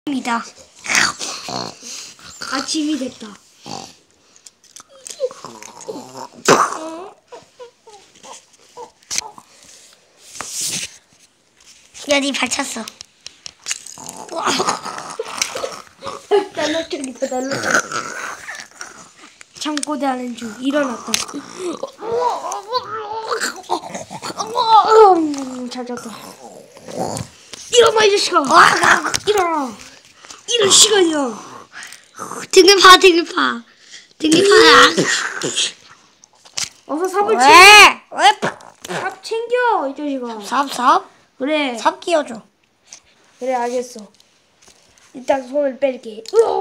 입니다. 아침이 됐다. 야, 니 발찼어. 날라쪽이다, 날라쪽. 참고 자는 중 일어났다. 찾았다. 일어나, 이 자식아. 일어나. 이런 시간이야. 등을 파, 등을 파. 등을 파야. 어서 삽을 왜? 삽 챙겨, 이 자식아. 삽? 그래. 삽 끼워줘. 그래, 알겠어. 일단 손을 뺄게.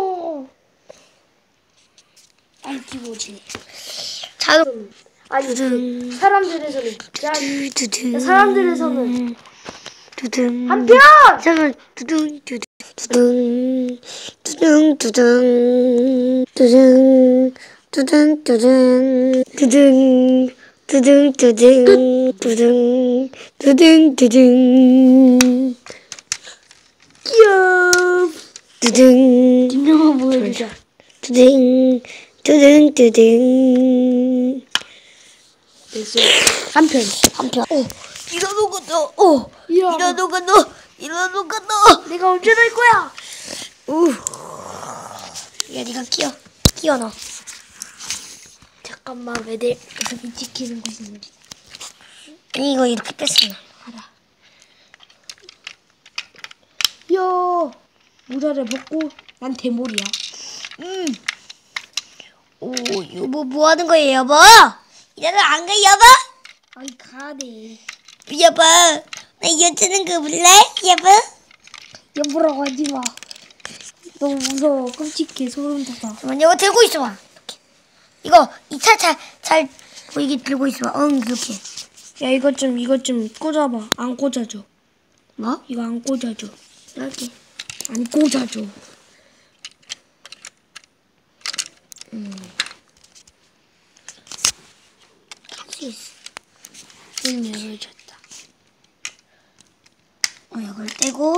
아이, 기모지. 자동. 아니, 두둥. 사람들에서는. 두둥. 사람들에서는. 두둥. 한편! 잠깐. 두둥. 두둥. 두둥. 두둥. 두둥. 두둥. 두둥. 두둥. 두둥. 두둥. 두둥. 두둥. 두둥. 귀여워. 두둥. 뒷면만 보여주자. 두둥. 두둥. 두둥. 됐어. 한편. 일어나고 너. 이야. 일어나고 너. 일어나고 너. 내가 언제 될 거야? 야, 니가 끼워 넣어. 잠깐만, 왜 내 가슴이 찍히는 것인지. 아니, 이거 이렇게 뺐으면. 알아. 야, 모자를 벗고 난 대머리야. 오, 여보, 뭐 하는 거예요, 여보? 일하러 안 가, 여보? 아이, 가네. 여보, 나 여자는 거 몰라, 여보? 여보라고 하지 마. 너무 무서워. 끔찍해. 소름 돋아. 잠깐만, 이거 들고 있어봐. 이렇게. 이거, 이 차 잘 보이게 들고 있어봐. 그렇게. 야, 이것 좀 꽂아봐. 안 꽂아줘. 뭐? 이거 안 꽂아줘. 이렇게. 안 꽂아줘. 할 수 있어. 문 열어줬다. 이걸 떼고.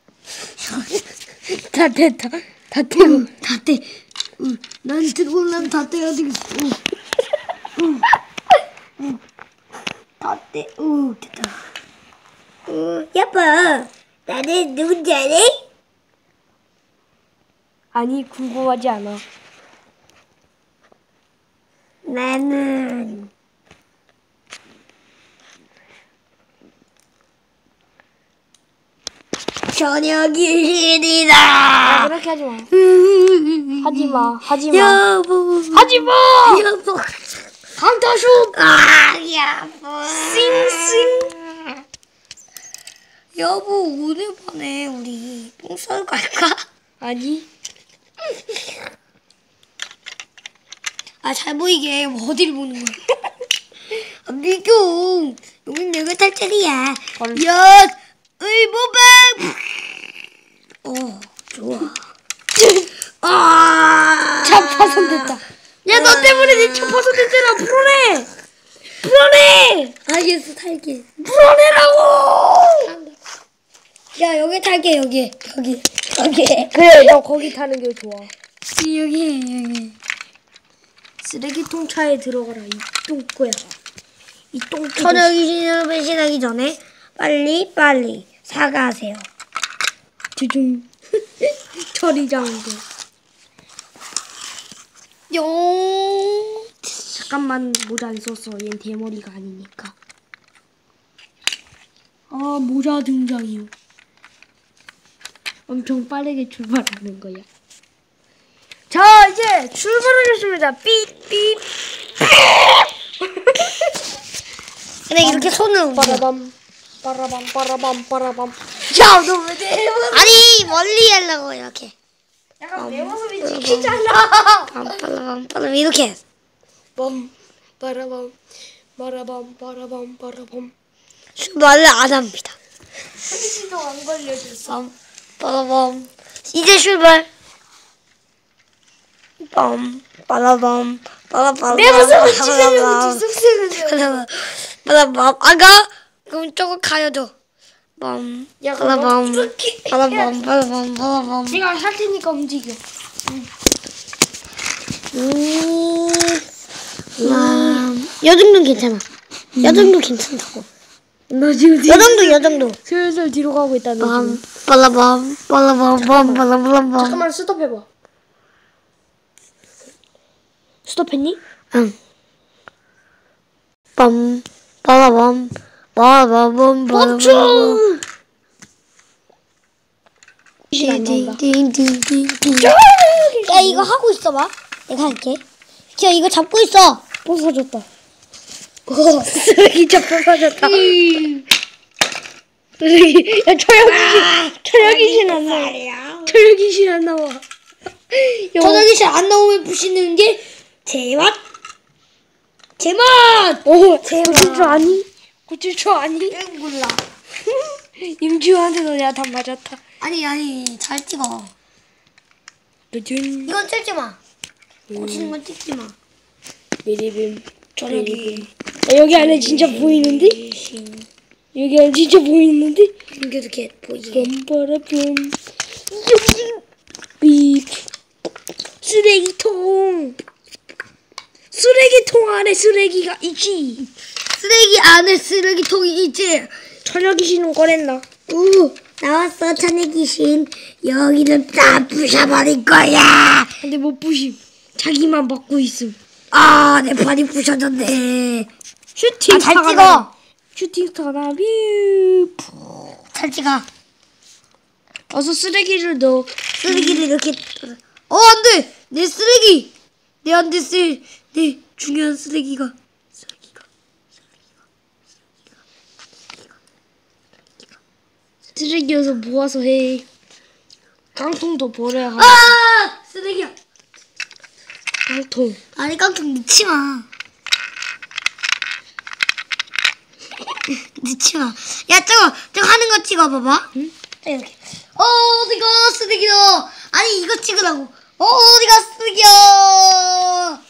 다 됐다. 다 떼고. 다 떼. 난 들고 난 다 떼야 되겠어. 다 떼. 됐다. 여보, 나는 누군지 아니? 아니, 궁금하지 않아. 나는 저녁이 일이다. 야, 그렇게 하지 마. 하지 마. 하지 마. 여보, 하지 마. 여보, 강타슛. 여보, 싱싱. 여보, 오늘 밤에 우리 뽕 싸러 갈까? 아니. 잘 보이게 어디를 보는 거야? 미교, 여긴 내가 탈 차례야. 야, 의보방. 좋아. 차 파손됐다. 야, 너 때문에 내 차 파손됐잖아. 풀어내. 풀어내. 알겠어, 탈게. 풀어내라고. 야, 여기 탈게, 여기. 그래, 너 거기 타는 게 좋아. 여기. 쓰레기통 차에 들어가라. 이 똥꼬야. 이 똥꼬. 저녁 신호를 배신하기 전에 빨리 사과하세요. 두둥. 처리장도. 용. 잠깐만, 모자 안 썼어. 얜 대머리가 아니니까. 모자 등장이요. 엄청 빠르게 출발하는 거야. 자, 이제 출발하겠습니다. 삐삐. 근데 이렇게 손을 빠라밤. 빠라밤. 야, 너 왜 대머리? 아니, 멀리 하려고 이렇게. 약간 내 모습이 찍히잖아. 빠라밤 이렇게. 빰. 빠라밤. 말을 안 합니다. 한시도 안 걸려줬어. 빠라밤. 이제 출발. 빠라밤. 내 모습을 찍으려고 뒷속색을 빠라밤. 아가? 그럼 저거 가야죠. 빰. 야, 빠라밤. 이렇게. 빠라밤. 빠라밤. 빠라밤. 내가 할 테니까 움직여. 요 정도는 괜찮아. 요 정도 괜찮다고. 너 지금 요 정도, 요 정도. 슬슬 뒤로 가고 있다, 너 빰. 지금. 빠라밤. 빠라밤. 빰. 빠라밤. 잠깐만, 스톱해봐. 스톱했니? 응. 빰. 빠라밤. 빠라밤. 멈춰! 안 나온다. 띵띵띵띵. 야, 이거 하고 있어봐. 내가 할게. 야, 이거 잡고 있어. 부서졌다. 쓰레기 좀 부서졌다. 쓰레기. 야, 철학이신 안 나와. 철학이신 안 나와. 저녁이실 안 나오면 부시는 게 제맛. 고칠 줄 아니? 고칠 줄 아니? 몰라. 임지우한테도 내가 다 맞았다. 아니, 잘 찍어. 짜잔. 이건 찍지 마. 고치는 건 찍지 마. 미리빔. 저녁이. 야, 여기 안에 진짜 보이는데? 여기 안에 진짜 보이는데? 숨겨도 개 보이지. 뻔뻔뻔. 삐. 쓰레기통. 쓰레기통 안에 쓰레기가 있지. 쓰레기 안에 쓰레기통이 있지. 저녁이 신은 꺼냈나? 오, 나왔어, 천의 귀신. 여기는 다 부셔버릴 거야. 근데 못 부심. 자기만 받고 있음. 아, 내 팔이 부셔졌네. 슈팅 잘 스타가 찍어. 나. 슈팅 스타가 나. 뷰. 잘 찍어. 어서 쓰레기를 넣어. 쓰레기를 이렇게. 안 돼! 내 쓰레기! 내한테 쓸, 내 중요한 쓰레기가. 쓰레기여서 모아서 해. 깡통도 버려야 하. 아! 쓰레기야. 깡통. 아니, 깡통 넣지 마. 넣지 마. 야, 저거 하는 거 찍어봐봐. 응? 이렇게. 어디가 쓰레기야. 아니, 이거 찍으라고. 어디가 쓰레기야.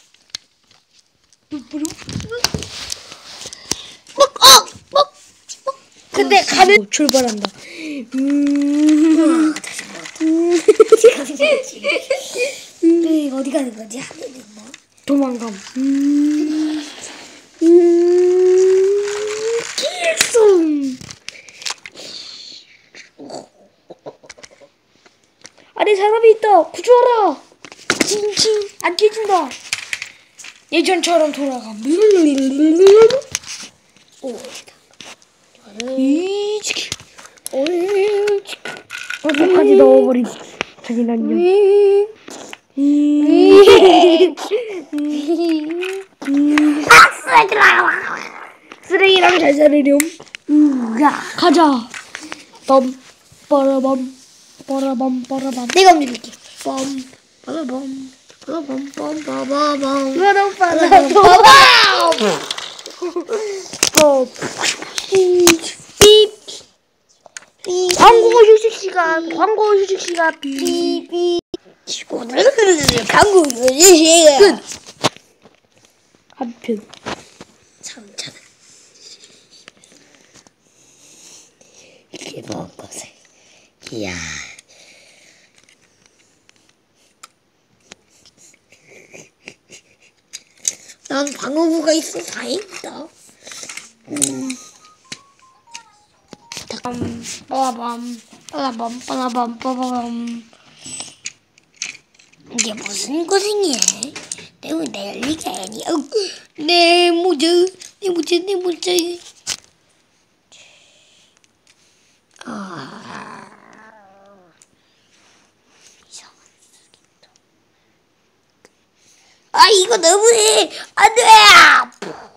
근데 가는 출발한다. 이거 어디 가는 거지? 하늘에 있나? 도망감. 길송. 아래 사람이 있다. 구조하라. 칭칭 안 깨진다. 예전처럼 돌아가. 오. 이치키. 바닥까지 넣어버리지. 자기는요. 쓰레기랑 잘 살으렴. 가자. 빰 빠라밤 빠라밤 빠라밤. 내가 움직일게. 빰, 빠라밤, 빠라밤, 빰, 빠바밤. 빠라밤 빠라밤. 광고 휴식 시간. 광고 휴식 시간. 삐삐. 광고 유지시간. 끝. 한편. 참참. 이렇게 먹은 것을. 이야. 난 방어구가 있어 다행이다. 빠밤, 빠밤, 빠밤, 빠밤. 이게 무슨 고생이야? 내 리가 아니야. 내 모자, 내 모자, 내 모자. 아, 이거 너무해. 안 돼.